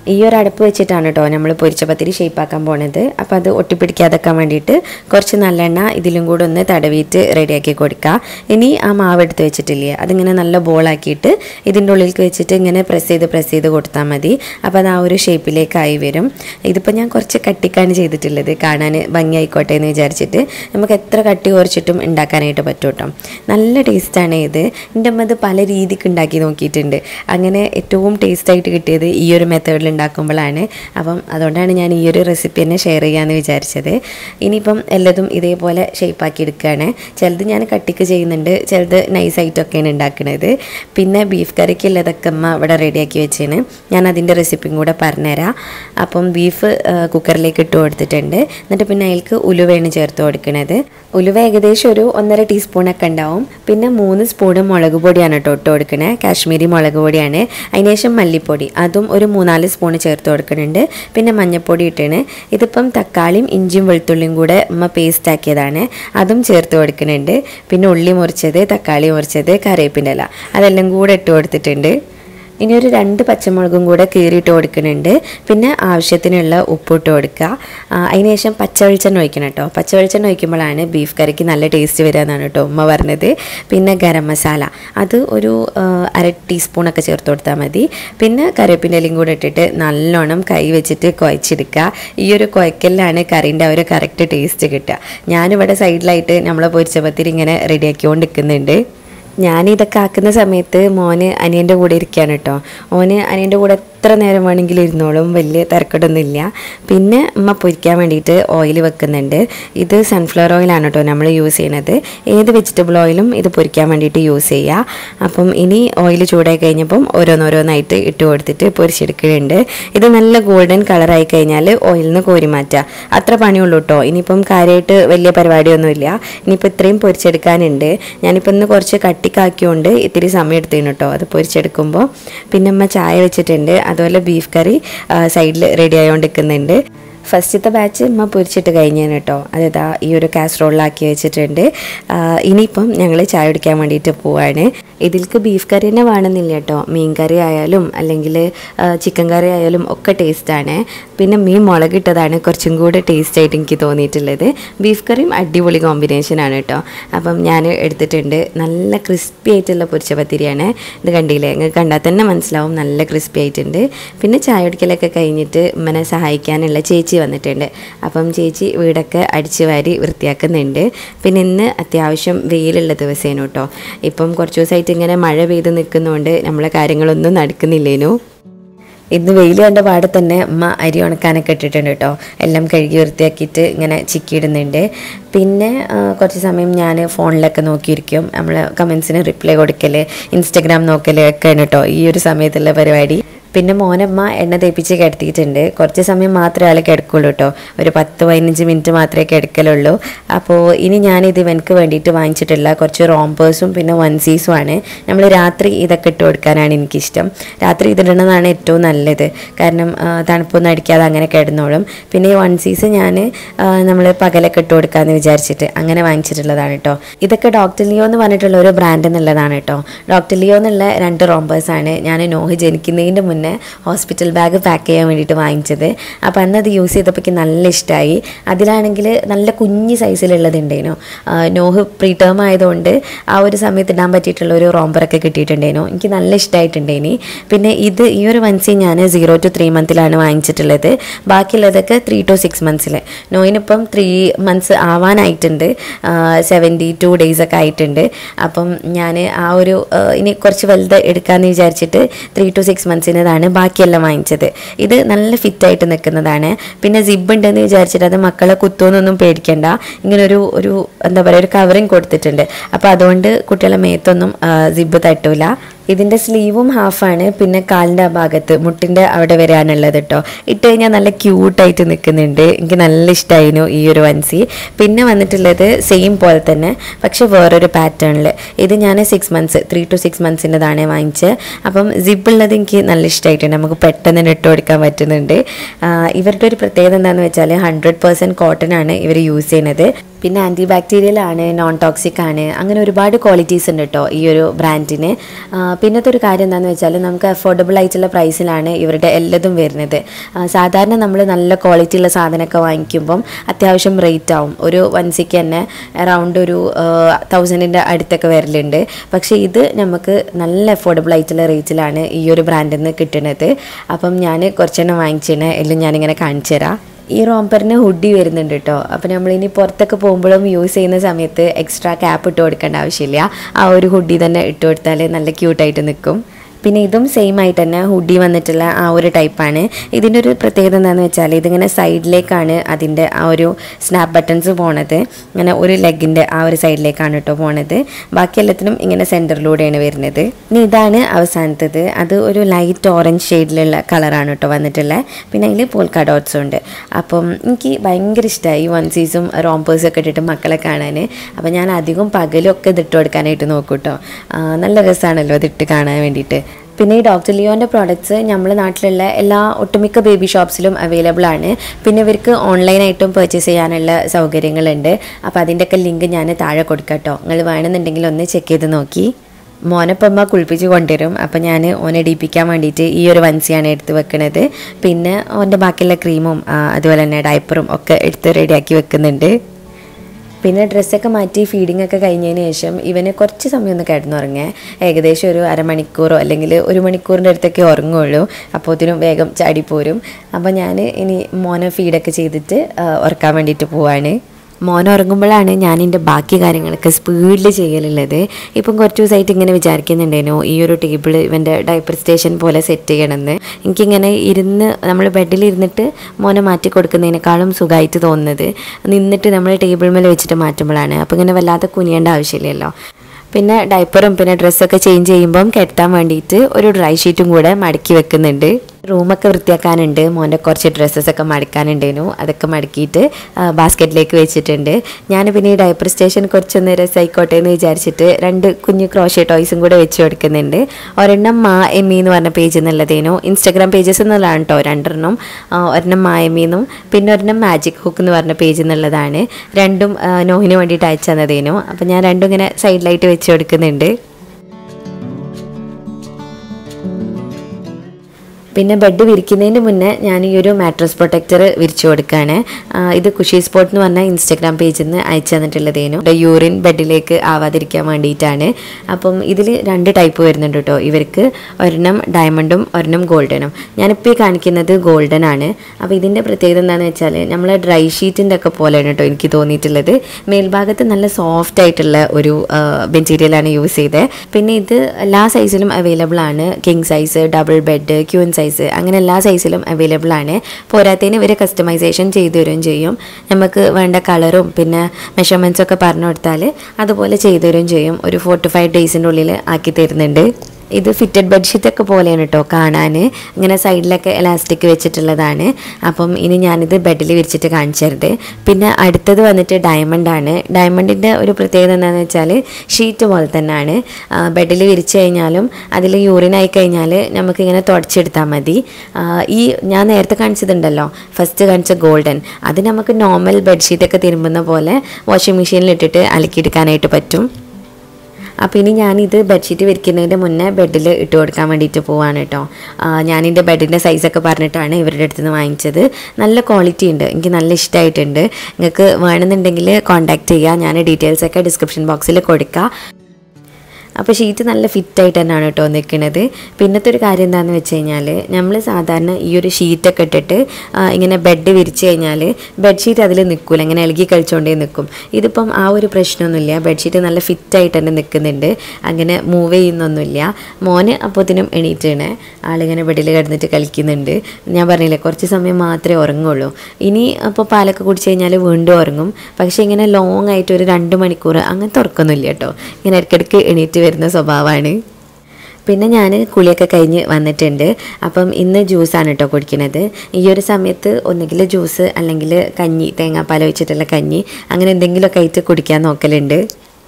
ഈ ഒരു അടപ്പ് വെച്ചിട്ടാണ് കേട്ടോ നമ്മൾ പൊരിച്ച പത്തിരി ഷേപ്പാക്കാൻ പോണത്. അപ്പോൾ അത് ഒട്ടിപ്പിടിക്കാതെക്കാൻ വേണ്ടിയിട്ട് കുറച്ച് നല്ലെണ്ണ ഇതിലും കൂടെ ഒന്ന് തടവിയിട്ട് റെഡിയാക്കി കൊടുക്കുക. ഇനി ആ മാവ് എടുത്ത് വെച്ചിട്ടില്ലേ, അതിങ്ങനെ നല്ല ബോളാക്കിയിട്ട് ഇതിൻ്റെ ഉള്ളിലേക്ക് വെച്ചിട്ട് ഇങ്ങനെ പ്രസ് ചെയ്ത് കൊടുത്താൽ മതി. അപ്പോൾ അത് ആ ഒരു ഷേപ്പിലേക്കായി വരും. ഇതിപ്പോൾ ഞാൻ കുറച്ച് കട്ടിക്കാണ് ചെയ്തിട്ടുള്ളത്, കാണാൻ ഭംഗിയായിക്കോട്ടെ എന്ന് വിചാരിച്ചിട്ട്. നമുക്ക് എത്ര കട്ടി കുറച്ചിട്ടും ഉണ്ടാക്കാനായിട്ട് പറ്റും കേട്ടോ. നല്ല ടേസ്റ്റാണ് ഇത്. എൻ്റെ അമ്മ ഇത് പല രീതിക്ക് ഉണ്ടാക്കി നോക്കിയിട്ടുണ്ട്. അങ്ങനെ ഏറ്റവും ടേസ്റ്റായിട്ട് കിട്ടിയത് ഈ ഒരു മെത്തേഡിൽ ഉണ്ടാക്കുമ്പോഴാണ്. അപ്പം അതുകൊണ്ടാണ് ഞാൻ ഈ ഒരു റെസിപ്പി തന്നെ ഷെയർ ചെയ്യാമെന്ന് വിചാരിച്ചത്. ഇനിയിപ്പം എല്ലാതും ഇതേപോലെ ഷേപ്പാക്കി എടുക്കുകയാണ്. ചിലത് ഞാൻ കട്ടിക്ക് ചെയ്യുന്നുണ്ട്, ചിലത് നൈസായിട്ടൊക്കെയാണ് ഉണ്ടാക്കുന്നത്. പിന്നെ ബീഫ് കറിക്കുള്ളതൊക്കെ അമ്മ ഇവിടെ റെഡിയാക്കി വെച്ചാണ്. ഞാൻ അതിൻ്റെ റെസിപ്പിയും കൂടെ പറഞ്ഞുതരാം. അപ്പം ബീഫ് കുക്കറിലേക്ക് ഇട്ട് കൊടുത്തിട്ടുണ്ട്. എന്നിട്ട് പിന്നെ അതിലേക്ക് ഉലുവയാണ് ചേർത്ത് കൊടുക്കുന്നത്. ഉലുവ ഏകദേശം ഒരു 1.5 ടീസ്പൂണൊക്കെ ഉണ്ടാവും. പിന്നെ 3 സ്പൂണ് മുളക് പൊടിയാണ് കേട്ടോ ഇട്ട് കൊടുക്കണേ, കാശ്മീരി മുളക് പൊടിയാണ്. അതിനുശേഷം മല്ലിപ്പൊടി അതും ഒരു 3-4 സ്പൂണ് ചേർത്ത് കൊടുക്കുന്നുണ്ട്. പിന്നെ മഞ്ഞൾപ്പൊടി ഇട്ടാണ്. ഇതിപ്പം തക്കാളിയും ഇഞ്ചിയും വെളുത്തുള്ളിയും കൂടെ അമ്മ പേസ്റ്റ് ആക്കിയതാണ്, അതും ചേർത്ത് കൊടുക്കുന്നുണ്ട്. പിന്നെ ഉള്ളി മുറിച്ചത്, തക്കാളി മുറിച്ചത്, കറിവേപ്പിൻ്റെ ഇല അതെല്ലാം കൂടെ ഇട്ട് കൊടുത്തിട്ടുണ്ട്. ഇനി ഒരു 2 പച്ചമുളകും കൂടെ കീറിയിട്ട് കൊടുക്കുന്നുണ്ട്. പിന്നെ ആവശ്യത്തിനുള്ള ഉപ്പിട്ട് കൊടുക്കുക. അതിനുശേഷം പച്ചവെളിച്ചെണ്ണ ഒഴിക്കണം കേട്ടോ. പച്ചവെളിച്ചെണ്ണ ഒഴിക്കുമ്പോഴാണ് ബീഫ് കറിക്ക് നല്ല ടേസ്റ്റ് വരിക എന്നാണ് കേട്ടോ ഉമ്മ പറഞ്ഞത്. പിന്നെ ഗരം മസാല അത് ഒരു 1/2 ടീസ്പൂണൊക്കെ ചേർത്ത് കൊടുത്താൽ മതി. പിന്നെ കറിവേപ്പിൻ്റെ ഇലയും കൂടെ ഇട്ടിട്ട് നല്ലോണം കൈ വെച്ചിട്ട് കുഴച്ചെടുക്കുക. ഈ ഒരു കുഴക്കലിലാണ് കറീൻ്റെ ആ ഒരു കറക്റ്റ് ടേസ്റ്റ് കിട്ടുക. ഞാനിവിടെ സൈഡിലായിട്ട് നമ്മളെ പൊരിച്ച പത്തിരി ഇങ്ങനെ റെഡിയാക്കിക്കൊണ്ടിരിക്കുന്നുണ്ട്. ഞാനിതൊക്കെ ആക്കുന്ന സമയത്ത് മോന് അനിയൻ്റെ കൂടെ ഇരിക്കുകയാണ് കേട്ടോ. ഓന് അനിയൻ്റെ കൂടെ എത്ര നേരം വേണമെങ്കിലും ഇരുന്നോളും, വലിയ തിരക്കടൊന്നുമില്ല. പിന്നെ അമ്മ പൊരിക്കാൻ വേണ്ടിയിട്ട് ഓയിൽ വെക്കുന്നുണ്ട്. ഇത് സൺഫ്ലവർ ഓയിലാണ് കേട്ടോ നമ്മൾ യൂസ് ചെയ്യുന്നത്. ഏത് വെജിറ്റബിൾ ഓയിലും ഇത് പൊരിക്കാൻ വേണ്ടിയിട്ട് യൂസ് ചെയ്യുക. അപ്പം ഇനി ഓയിൽ ചൂടായി കഴിഞ്ഞപ്പം ഓരോന്നോരോന്നായിട്ട് ഇട്ട് കൊടുത്തിട്ട് പൊരിച്ചെടുക്കുന്നുണ്ട്. ഇത് നല്ല ഗോൾഡൻ കളറായി കഴിഞ്ഞാൽ ഓയിലിൽ നിന്ന് കോരി മാറ്റുക, അത്ര പണിയുള്ളൂ കേട്ടോ. ഇനിയിപ്പം കാര്യമായിട്ട് വലിയ പരിപാടിയൊന്നുമില്ല. ഇനിയിപ്പോൾ ഇത്രയും പൊരിച്ചെടുക്കാനുണ്ട്. ഞാനിപ്പോൾ ഇന്ന് കുറച്ച് കട്ടിക്കാക്കിയോണ്ട് ഇത്തിരി സമയം എടുത്തേനു കേട്ടോ അത് പൊരിച്ചെടുക്കുമ്പോൾ. പിന്നെ അമ്മ ചായ വെച്ചിട്ടുണ്ട്. അതുപോലെ ബീഫ് കറി സൈഡിൽ റെഡി ആയിക്കൊണ്ടിരിക്കുന്നുണ്ട്. ഫസ്റ്റത്തെ ബാച്ച് ഉമ്മ പൊരിച്ചിട്ട് കഴിഞ്ഞാണ് കേട്ടോ. അതിതാ ഈ ഒരു കാസറോളിലാക്കി വെച്ചിട്ടുണ്ട്. ഇനിയിപ്പം ഞങ്ങൾ ചായ കുടിക്കാൻ വേണ്ടിയിട്ട് പോവാണ്. ഇതിൽക്ക് ബീഫ് കറി തന്നെ വേണമെന്നില്ല കേട്ടോ. മീൻ കറി ആയാലും അല്ലെങ്കിൽ ചിക്കൻ കറി ആയാലും ഒക്കെ ടേസ്റ്റാണ്. പിന്നെ മീൻ മുളകിട്ടതാണ് കുറച്ചും കൂടെ ടേസ്റ്റായിട്ട് എനിക്ക് തോന്നിയിട്ടുള്ളത്. ബീഫ് കറിയും അടിപൊളി കോമ്പിനേഷനാണ് കേട്ടോ. അപ്പം ഞാൻ എടുത്തിട്ടുണ്ട്. നല്ല ക്രിസ്പി ആയിട്ടുള്ള പൊരിച്ച പത്തിരിയാണ്. ഇത് കണ്ടില്ലേ, നിങ്ങൾക്ക് കണ്ടാൽ തന്നെ മനസ്സിലാവും നല്ല ക്രിസ്പി ആയിട്ടുണ്ട്. പിന്നെ ചായ കുടിക്കലൊക്കെ കഴിഞ്ഞിട്ട് ഉമ്മനെ സഹായിക്കാനുള്ള ചേച്ചി വന്നിട്ടുണ്ട്. അപ്പം ചേച്ചി വീടൊക്കെ അടിച്ചു വാരി വൃത്തിയാക്കുന്നുണ്ട്. പിന്നെ ഇന്ന് അത്യാവശ്യം വെയിലുള്ള ദിവസേനു കേട്ടോ. ഇപ്പം കുറച്ച് ദിവസമായിട്ട് ഇങ്ങനെ മഴ പെയ്ത് നിൽക്കുന്നതുകൊണ്ട് നമ്മളെ കാര്യങ്ങളൊന്നും നടക്കുന്നില്ലേനു. ഇന്ന് വെയിൽ കണ്ട പാടെ തന്നെ അമ്മ അരി ഉണക്കാനൊക്കെ ഇട്ടിട്ടുണ്ട് കേട്ടോ. എല്ലാം കഴുകി വൃത്തിയാക്കിയിട്ട് ഇങ്ങനെ ചിക്കിയിടുന്നുണ്ട്. പിന്നെ കുറച്ച് സമയം ഞാൻ ഫോണിലൊക്കെ നോക്കിയിരിക്കും. നമ്മൾ കമൻസിന് റിപ്ലൈ കൊടുക്കൽ, ഇൻസ്റ്റഗ്രാം നോക്കൽ ഒക്കെയാണ് കേട്ടോ ഈ ഒരു സമയത്തുള്ള പരിപാടി. പിന്നെ മോനമ്മ എണ്ണ തേപ്പിച്ച് കിടത്തിയിട്ടുണ്ട്. കുറച്ച് സമയം മാത്രമേ ആൾ കിടക്കുള്ളൂ കേട്ടോ. ഒരു 10-15 മിനിറ്റ് മാത്രമേ കിടക്കലുള്ളൂ. അപ്പോൾ ഇനി ഞാനിത് ഇവനക്ക് വേണ്ടിയിട്ട് വാങ്ങിച്ചിട്ടുള്ള കുറച്ച് റോംപേഴ്സും പിന്നെ വൺസീസുമാണ്. നമ്മൾ രാത്രി ഇതൊക്കെ ഇട്ട് കൊടുക്കാനാണ് എനിക്കിഷ്ടം. രാത്രി ഇതിടണതാണ് ഏറ്റവും നല്ലത്, കാരണം തണുപ്പൊന്നും അടിക്കാതെ അങ്ങനെ കിടന്നോളും. പിന്നെ ഈ വൺസീസ് ഞാൻ നമ്മൾ പകലൊക്കെ ഇട്ട് കൊടുക്കാമെന്ന് വിചാരിച്ചിട്ട് അങ്ങനെ വാങ്ങിച്ചിട്ടുള്ളതാണ് കേട്ടോ. ഇതൊക്കെ ഡോക്ടർ ലിയോ എന്ന് പറഞ്ഞിട്ടുള്ള ഒരു ബ്രാൻഡ് എന്നുള്ളതാണ് കേട്ടോ. ഡോക്ടർ ലിയോ എന്നുള്ള 2 റോംപേഴ്സാണ് ഞാൻ നോഹ് ജനിക്കുന്നതിൻ്റെ മുന്നേ ഹോസ്പിറ്റൽ ബാഗ് പാക്ക് ചെയ്യാൻ വേണ്ടിയിട്ട് വാങ്ങിച്ചത്. അപ്പോൾ അന്നത് യൂസ് ചെയ്തപ്പോൾ നല്ല ഇഷ്ടമായി. അതിലാണെങ്കിൽ നല്ല കുഞ്ഞ് സൈസിലുള്ളതുണ്ടേനോ. നോഹ് പ്രീ ടേം ആയതുകൊണ്ട് ആ ഒരു സമയത്ത് ഇടാൻ പറ്റിയിട്ടുള്ള ഒരു റോംബറൊക്കെ കിട്ടിയിട്ടുണ്ടേനോ. എനിക്ക് നല്ല ഇഷ്ടമായിട്ടുണ്ടേനി. പിന്നെ ഈ ഒരു വൺസി ഞാൻ 0 to 3 മന്തിലാണ് വാങ്ങിച്ചിട്ടുള്ളത്. ബാക്കിയുള്ളതൊക്കെ 3 to 6 മന്ത്സിൽ. നോയിനിപ്പം 3 മന്ത്സ് ആവാനായിട്ടുണ്ട്, 72 days ഒക്കെ ആയിട്ടുണ്ട്. അപ്പം ഞാൻ ആ ഒരു ഇനി കുറച്ച് വലുത് എടുക്കാമെന്ന് വിചാരിച്ചിട്ട് 3 to 6 മന്ത്സിന് ബാക്കിയെല്ലാം വാങ്ങിച്ചത്. ഇത് നല്ല ഫിറ്റായിട്ട് നിൽക്കുന്നതാണ്. പിന്നെ സിബ് ഉണ്ടെന്ന് വിചാരിച്ചിട്ട് അത് മക്കളെ കുത്തുമെന്നൊന്നും പേടിക്കണ്ട. ഇങ്ങനൊരു എന്താ പറയുക, ഒരു കവറിങ് കൊടുത്തിട്ടുണ്ട്. അപ്പോൾ അതുകൊണ്ട് കുട്ടികളെ മേത്തൊന്നും സിബ് തട്ടൂല. ഇതിൻ്റെ സ്ലീവും ഹാഫാണ്. പിന്നെ കാലിൻ്റെ ആ ഭാഗത്ത് മുട്ടിൻ്റെ അവിടെ വരാനുള്ളത് കേട്ടോ. ഇട്ട് കഴിഞ്ഞാൽ നല്ല ക്യൂട്ടായിട്ട് നിൽക്കുന്നുണ്ട്. എനിക്ക് നല്ല ഇഷ്ടമായിരുന്നു ഈ ഒരു വൻസി. പിന്നെ വന്നിട്ടുള്ളത് സെയിം പോലെ തന്നെ പക്ഷെ വേറൊരു പാറ്റേണിൽ. ഇത് ഞാൻ 6 മന്ത്സ് 3 to 6 മന്ത്സിൻ്റെതാണ് വാങ്ങിച്ചത്. അപ്പം സിബുള്ളത് എനിക്ക് നല്ല ഇഷ്ടമായിട്ടുണ്ട്. നമുക്ക് പെട്ടെന്ന് തന്നെ ഇട്ട് കൊടുക്കാൻ പറ്റുന്നുണ്ട്. ഇവരുടെ ഒരു പ്രത്യേകത എന്താണെന്ന് വെച്ചാൽ 100% കോട്ടൺ ആണ് ഇവർ യൂസ് ചെയ്യുന്നത്. പിന്നെ ആൻറ്റി ബാക്ടീരിയൽ ആണ്, നോൺ ടോക്സിക് ആണ്, അങ്ങനെ ഒരുപാട് ക്വാളിറ്റീസ് ഉണ്ട് കേട്ടോ ഈ ഒരു ബ്രാൻഡിന്. പിന്നത്തെ ഒരു കാര്യം എന്താണെന്ന് വെച്ചാൽ നമുക്ക് അഫോർഡബിൾ ആയിട്ടുള്ള പ്രൈസിലാണ് ഇവരുടെ എല്ലാതും വരുന്നത്. സാധാരണ നമ്മൾ നല്ല ക്വാളിറ്റി ഉള്ള സാധനമൊക്കെ വാങ്ങിക്കുമ്പം അത്യാവശ്യം റേറ്റ് ആവും. ഒരു വൻസിക്ക് തന്നെ അറൗണ്ട് ഒരു 1000-ൻ്റെ അടുത്തൊക്കെ വരലുണ്ട്. പക്ഷേ ഇത് നമുക്ക് നല്ല അഫോർഡബിൾ ആയിട്ടുള്ള റേറ്റിലാണ് ഈ ഒരു ബ്രാൻഡിൽ നിന്ന് കിട്ടുന്നത്. അപ്പം ഞാൻ കുറച്ചെണ്ണം വാങ്ങിച്ചതിന് എല്ലാം ഞാനിങ്ങനെ കാണിച്ചു തരാം. ഈ റോംപറിന് ഹുഡി വരുന്നുണ്ട് കേട്ടോ. അപ്പോൾ നമ്മളിനി പുറത്തൊക്കെ പോകുമ്പോഴും യൂസ് ചെയ്യുന്ന സമയത്ത് എക്സ്ട്രാ ക്യാപ്പ് ഇട്ട് കൊടുക്കേണ്ട ആവശ്യമില്ല. ആ ഒരു ഹുഡി തന്നെ ഇട്ട് കൊടുത്താൽ നല്ല ക്യൂട്ടായിട്ട് നിൽക്കും. പിന്നെ ഇതും സെയിം ആയിട്ട് തന്നെ ഹുഡി വന്നിട്ടുള്ള ആ ഒരു ടൈപ്പാണ്. ഇതിൻ്റെ ഒരു പ്രത്യേകത എന്താണെന്ന് വെച്ചാൽ ഇതിങ്ങനെ സൈഡിലേക്കാണ് അതിൻ്റെ ആ ഒരു സ്നാപ്പ് ബട്ടൺസ് പോണത്. ഇങ്ങനെ ഒരു ലെഗിൻ്റെ ആ ഒരു സൈഡിലേക്കാണ് കേട്ടോ പോണത്. ബാക്കി എല്ലാത്തിനും ഇങ്ങനെ സെൻറ്ററിലൂടെയാണ് വരുന്നത്. ഇനി ഇതാണ് അവസാനത്തത്. അത് ഒരു ലൈറ്റ് ഓറഞ്ച് ഷെയ്ഡിലുള്ള കളറാണ് കേട്ടോ വന്നിട്ടുള്ളത്. പിന്നെ അതിൽ പോൾക്ക ഡോട്ട്സും ഉണ്ട്. അപ്പം എനിക്ക് ഭയങ്കര ഇഷ്ടമായി വൺസീസും റോംപേഴ്സൊക്കെ ഇട്ടിട്ട് മക്കളെ കാണാൻ. അപ്പം ഞാൻ അധികം പകലൊക്കെ ഇതിട്ട് കൊടുക്കാനായിട്ട് നോക്കും കേട്ടോ. നല്ല രസമാണല്ലോ ഇതിട്ട് കാണാൻ വേണ്ടിയിട്ട്. പിന്നെ ഈ ഡോക്ടർ ലിയോൻ്റെ പ്രോഡക്റ്റ്സ് നമ്മുടെ നാട്ടിലുള്ള എല്ലാ ഒട്ടുമിക്ക ബേബി ഷോപ്സിലും അവൈലബിൾ ആണ്. പിന്നെ ഇവർക്ക് ഓൺലൈനായിട്ടും പർച്ചേസ് ചെയ്യാനുള്ള സൗകര്യങ്ങളുണ്ട്. അപ്പോൾ അതിൻ്റെയൊക്കെ ലിങ്ക് ഞാൻ താഴെ കൊടുക്കാം കേട്ടോ. നിങ്ങൾ വേണമെന്നുണ്ടെങ്കിൽ ഒന്ന് ചെക്ക് ചെയ്ത് നോക്കി. മോനപ്പമ്മ കുളിപ്പിച്ച് കൊണ്ടുവരും. അപ്പോൾ ഞാൻ ഓനെ ഇടിപ്പിക്കാൻ വേണ്ടിയിട്ട് ഈ ഒരു വൻസിയാണ് എടുത്ത് വെക്കുന്നത്. പിന്നെ ഓൻ്റെ ബാക്കിയുള്ള ക്രീമും അതുപോലെ തന്നെ ഡയപ്പറും ഒക്കെ എടുത്ത് റെഡിയാക്കി വെക്കുന്നുണ്ട്. പിന്നെ ഡ്രസ്സൊക്കെ മാറ്റി ഫീഡിംഗ് ഒക്കെ കഴിഞ്ഞതിന് ശേഷം ഇവന് കുറച്ച് സമയം ഒന്ന് കിടന്നുറങ്ങേ. ഏകദേശം ഒരു അരമണിക്കൂറോ അല്ലെങ്കിൽ 1 മണിക്കൂറിൻ്റെ അടുത്തൊക്കെ ഉറങ്ങുള്ളൂ. അപ്പോഴത്തേനും വേഗം ചാടിപ്പോരും. അപ്പോൾ ഞാൻ ഇനി മോനെ ഫീഡൊക്കെ ചെയ്തിട്ട് ഉറക്കാൻ വേണ്ടിയിട്ട് പോവാണ്. മോൻ ഉറങ്ങുമ്പോഴാണ് ഞാൻ എൻ്റെ ബാക്കി കാര്യങ്ങളൊക്കെ സ്പീഡിൽ ചെയ്യലുള്ളത്. ഇപ്പം കുറച്ച് ദിവസമായിട്ട് ഇങ്ങനെ വിചാരിക്കുന്നുണ്ടേനോ ഈ ഒരു ടേബിൾ ഇവൻ്റെ ഡയപ്പർ സ്റ്റേഷൻ പോലെ സെറ്റ് ചെയ്യണമെന്ന്. എനിക്കിങ്ങനെ നമ്മൾ ബെഡിലിരുന്നിട്ട് മോനെ മാറ്റി കൊടുക്കുന്നതിനേക്കാളും സുഖമായിട്ട് തോന്നുന്നത് നിന്നിട്ട് നമ്മൾ ടേബിൾ മേലെ വെച്ചിട്ട് മാറ്റുമ്പോഴാണ്. അപ്പോൾ ഇങ്ങനെ വല്ലാതെ കുനിയേണ്ട ആവശ്യമില്ലല്ലോ. പിന്നെ ഡയപ്പറും പിന്നെ ഡ്രസ്സൊക്കെ ചേഞ്ച് ചെയ്യുമ്പം കെട്ടാൻ വേണ്ടിയിട്ട് ഒരു ഡ്രൈ ഷീറ്റും കൂടെ മടക്കി വെക്കുന്നുണ്ട്. റൂമൊക്കെ വൃത്തിയാക്കാനുണ്ട്. മോൻ്റെ കുറച്ച് ഡ്രസ്സസൊക്കെ മടക്കാനുണ്ടേനു. അതൊക്കെ മടക്കിയിട്ട് ബാസ്ക്കറ്റിലേക്ക് വെച്ചിട്ടുണ്ട്. ഞാൻ പിന്നെ ഈ ഡയപ്പർ സ്റ്റേഷൻ കുറച്ചൊന്ന് രസമായിക്കോട്ടെ എന്ന് വിചാരിച്ചിട്ട് 2 കുഞ്ഞു ക്രോഷ്യ ടോയ്സും കൂടെ വെച്ച് കൊടുക്കുന്നുണ്ട്. ഒരെണ്ണം മാ എമ്മി എന്ന് പറഞ്ഞ പേജ് എന്നുള്ളതേനു. ഇൻസ്റ്റാഗ്രാം പേജസ് എന്നുള്ളതാണ് കേട്ടോ 2 ഒരെണ്ണം മാ എമ്മിന്നും പിന്നെ ഒരെണ്ണം മാജിക് ഹുക്ക് എന്ന് പറഞ്ഞ പേജ് എന്നുള്ളതാണ്. 2 നോഹിന് വേണ്ടിയിട്ട് അയച്ചു തന്നതേനു. അപ്പം ഞാൻ 2 ഇങ്ങനെ സൈഡിലായിട്ട് വെച്ച് കൊടുക്കുന്നുണ്ട്. പിന്നെ ബെഡ് വിരിക്കുന്നതിന് മുന്നേ ഞാൻ ഈ ഒരു മാട്രസ് പ്രൊട്ടക്ടർ വിരിച്ചു കൊടുക്കുകയാണ്. ഇത് കുഷി സ്പോട്ട് എന്ന് പറഞ്ഞ ഇൻസ്റ്റാഗ്രാം പേജിൽ നിന്ന് അയച്ചു തന്നിട്ടുള്ളതേനു. യൂറിൻ ബെഡിലേക്ക് ആവാതിരിക്കാൻ വേണ്ടിയിട്ടാണ്. അപ്പം ഇതിൽ 2 ടൈപ്പ് വരുന്നുണ്ട് കേട്ടോ ഇവർക്ക്. ഒരെണ്ണം ഡയമണ്ടും ഒരെണ്ണം ഗോൾഡനും. ഞാനിപ്പോൾ ഈ കാണിക്കുന്നത് ഗോൾഡൻ ആണ്. അപ്പോൾ ഇതിൻ്റെ പ്രത്യേകത എന്താണെന്ന് വെച്ചാൽ നമ്മൾ ഡ്രൈ ഷീറ്റിൻ്റെ ഒക്കെ പോലെയാണ് കേട്ടോ എനിക്ക് തോന്നിയിട്ടുള്ളത്. മേൽഭാഗത്ത് നല്ല സോഫ്റ്റ് ആയിട്ടുള്ള ഒരു മെറ്റീരിയലാണ് യൂസ് ചെയ്തത്. പിന്നെ ഇത് എല്ലാ സൈസിലും അവൈലബിൾ ആണ്. King size, double bed, queen size, അങ്ങനെ എല്ലാ സൈസിലും അവൈലബിൾ ആണ്. പോരാത്തതിന് ഇവർ കസ്റ്റമൈസേഷൻ ചെയ്തു തരുകയും ചെയ്യും. നമുക്ക് വേണ്ട കളറും പിന്നെ മെഷർമെൻറ്റ്സ് ഒക്കെ പറഞ്ഞു കൊടുത്താൽ അതുപോലെ ചെയ്തു തരുകയും ചെയ്യും. ഒരു 4 to 5 ഡേയ്സിൻ്റെ ഉള്ളിൽ ആക്കി തരുന്നുണ്ട്. ഇത് ഫിറ്റഡ് ബെഡ്ഷീറ്റൊക്കെ പോലെയാണ് കേട്ടോ കാണാൻ. ഇങ്ങനെ സൈഡിലൊക്കെ എലാസ്റ്റിക് വെച്ചിട്ടുള്ളതാണ്. അപ്പം ഇനി ഞാനിത് ബെഡിൽ വിരിച്ചിട്ട് കാണിച്ചു തരുന്നത്. പിന്നെ അടുത്തത് വന്നിട്ട് ഡയമണ്ടാണ്. ഡയമണ്ടിൻ്റെ ഒരു പ്രത്യേകത എന്താണെന്ന് വെച്ചാൽ ഷീറ്റ് പോലെ തന്നെയാണ്. ബെഡിൽ വിരിച്ചു കഴിഞ്ഞാലും അതിൽ യൂറിനായി കഴിഞ്ഞാൽ നമുക്കിങ്ങനെ തുടച്ചെടുത്താൽ മതി. ഈ ഞാൻ നേരത്തെ കാണിച്ചതുണ്ടല്ലോ ഫസ്റ്റ് കാണിച്ച ഗോൾഡൻ, അത് നമുക്ക് നോർമൽ ബെഡ്ഷീറ്റൊക്കെ തിരുമ്പുന്ന പോലെ വാഷിംഗ് മെഷീനിലിട്ടിട്ട് അലക്കിയെടുക്കാനായിട്ട് പറ്റും. അപ്പോൾ ഇനി ഞാനിത് ബെഡ്ഷീറ്റ് വിരിക്കുന്നതിൻ്റെ മുന്നേ ബെഡിൽ ഇട്ട് കൊടുക്കാൻ വേണ്ടിയിട്ട് പോവാണ് കേട്ടോ. ഞാനിൻ്റെ ബെഡിൻ്റെ സൈസൊക്കെ പറഞ്ഞിട്ടാണ് ഇവരുടെ അടുത്ത് നിന്ന് വാങ്ങിച്ചത്. നല്ല ക്വാളിറ്റി ഉണ്ട്, എനിക്ക് നല്ല ഇഷ്ടമായിട്ടുണ്ട്. നിങ്ങൾക്ക് വേണമെന്നുണ്ടെങ്കിൽ കോൺടാക്റ്റ് ചെയ്യുക. ഞാൻ ഡീറ്റെയിൽസൊക്കെ ഡിസ്ക്രിപ്ഷൻ ബോക്സിൽ കൊടുക്കാം. അപ്പോൾ ഷീറ്റ് നല്ല ഫിറ്റായിട്ട് തന്നെയാണ് കേട്ടോ നിൽക്കുന്നത്. പിന്നത്തെ ഒരു കാര്യം എന്താണെന്ന് വെച്ച് കഴിഞ്ഞാൽ നമ്മൾ സാധാരണ ഈ ഒരു ഷീറ്റൊക്കെ ഇട്ടിട്ട് ഇങ്ങനെ ബെഡ് വിരിച്ച് കഴിഞ്ഞാൽ ബെഡ്ഷീറ്റ് അതിൽ നിൽക്കില്ല, ഇങ്ങനെ ഇളകി കളിച്ചുകൊണ്ടേ നിൽക്കും. ഇതിപ്പം ആ ഒരു പ്രശ്നമൊന്നുമില്ല. ബെഡ്ഷീറ്റ് നല്ല ഫിറ്റായിട്ട് തന്നെ നിൽക്കുന്നുണ്ട്, അങ്ങനെ മൂവ് ചെയ്യുന്നൊന്നുമില്ല. മോന് അപ്പോഴത്തേനും എണീറ്റാണ്, ആളിങ്ങനെ ബെഡിൽ കിടന്നിട്ട് കളിക്കുന്നുണ്ട്. ഞാൻ പറഞ്ഞില്ലേ കുറച്ച് സമയം മാത്രമേ ഉറങ്ങുള്ളൂ. ഇനി അപ്പോൾ പാലൊക്കെ കുടിച്ച് കഴിഞ്ഞാൽ വീണ്ടും ഉറങ്ങും. പക്ഷേ ഇങ്ങനെ ലോങ് ആയിട്ട് ഒരു 2 മണിക്കൂർ അങ്ങനത്തെ ഉറക്കമൊന്നുമില്ല കേട്ടോ. ഇങ്ങനെ ഇടയ്ക്കിടയ്ക്ക് എണീറ്റ് വരുന്ന സ്വഭാവമാണ്. പിന്നെ ഞാൻ കുളിയൊക്കെ കഴിഞ്ഞ് വന്നിട്ടുണ്ട്. അപ്പം ഇന്ന് ജ്യൂസാണ് കേട്ടോ കുടിക്കുന്നത്. ഈ ഒരു സമയത്ത് ഒന്നുകിൽ ജ്യൂസ് അല്ലെങ്കിൽ കഞ്ഞി, തേങ്ങാപ്പാൽ ഒഴിച്ചിട്ടുള്ള കഞ്ഞി, അങ്ങനെ എന്തെങ്കിലുമൊക്കെ ആയിട്ട് കുടിക്കാൻ നോക്കലുണ്ട്.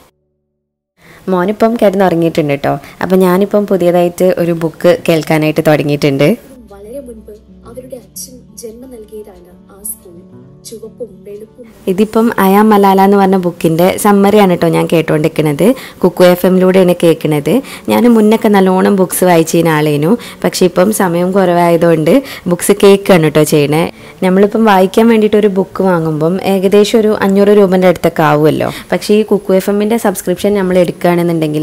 മോനിപ്പം കിടന്നുറങ്ങിയിട്ടുണ്ട് കേട്ടോ. അപ്പം ഞാനിപ്പം പുതിയതായിട്ട് ഒരു ബുക്ക് കേൾക്കാനായിട്ട് തുടങ്ങിയിട്ടുണ്ട്. വളരെ മുൻപ് അവരുടെ അച്ഛൻ ജന്മം നൽകിയതാണ് ആ സ്കൂൾ. ചുവപ്പും വെളുപ്പും ഇതിപ്പം അയാ മലാല എന്ന് പറഞ്ഞ ബുക്കിൻ്റെ സമ്മറിയാണ് കേട്ടോ ഞാൻ കേട്ടുകൊണ്ടിരിക്കുന്നത്. കുക്കു FM-ലൂടെയാണ് കേൾക്കുന്നത്. ഞാൻ മുന്നൊക്കെ നല്ലോണം ബുക്സ് വായിച്ചിരുന്ന ആളേനു. പക്ഷേ ഇപ്പം സമയം കുറവായതുകൊണ്ട് ബുക്സ് കേൾക്കുകയാണ് കേട്ടോ ചെയ്യണേ. നമ്മളിപ്പം വായിക്കാൻ വേണ്ടിയിട്ട് ഒരു ബുക്ക് വാങ്ങുമ്പം ഏകദേശം ഒരു 500 രൂപേൻ്റെ അടുത്തൊക്കെ ആവുമല്ലോ. പക്ഷേ ഈ കുക്കു FM-ൻ്റെ സബ്സ്ക്രിപ്ഷൻ നമ്മൾ എടുക്കുകയാണെന്നുണ്ടെങ്കിൽ